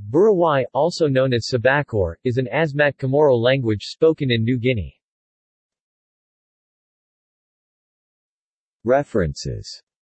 Buruwai, also known as Sabakor, is an Asmat Chamorro language spoken in New Guinea. References